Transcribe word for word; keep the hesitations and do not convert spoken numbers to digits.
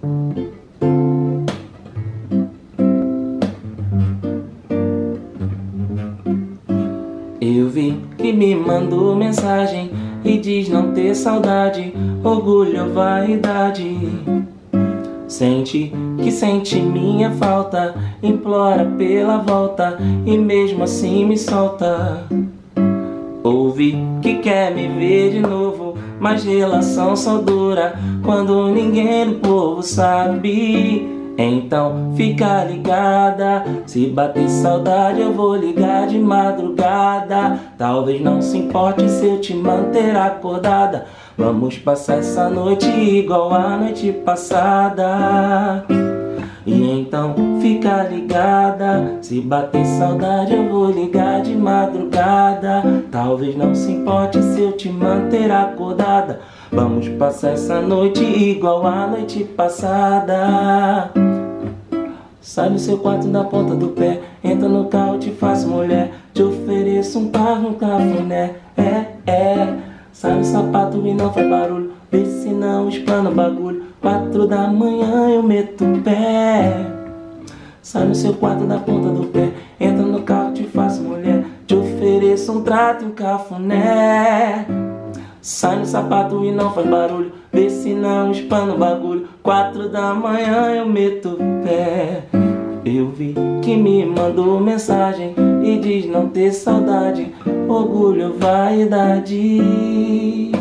Eu vi que me mandou mensagem e diz não ter saudade, orgulho ou vaidade. Sente que sente minha falta, implora pela volta e mesmo assim me solta. Ouvi que quer me ver de novo, mas relação só dura quando ninguém do povo sabe. Então fica ligada, se bater saudade eu vou ligar de madrugada. Talvez não se importe se eu te manter acordada. Vamos passar essa noite igual a noite passada. E então fica ligada, se bater saudade eu vou ligar de madrugada. Talvez não se importe se eu te manter acordada. Vamos passar essa noite igual a noite passada. Sai do seu quarto da ponta do pé, entra no carro, te faço mulher, te ofereço um carro, um cafuné. É, é, sai no sapato e não faz barulho, vê se não explana o bagulho. Quatro da manhã eu meto o pé. Sai no seu quarto da ponta do pé, entra no carro, te faço mulher, te ofereço um trato e um cafuné. Sai no sapato e não faz barulho, vê se não espana o bagulho. Quatro da manhã eu meto o pé. Eu vi que me mandou mensagem e diz não ter saudade, orgulho ou vaidade.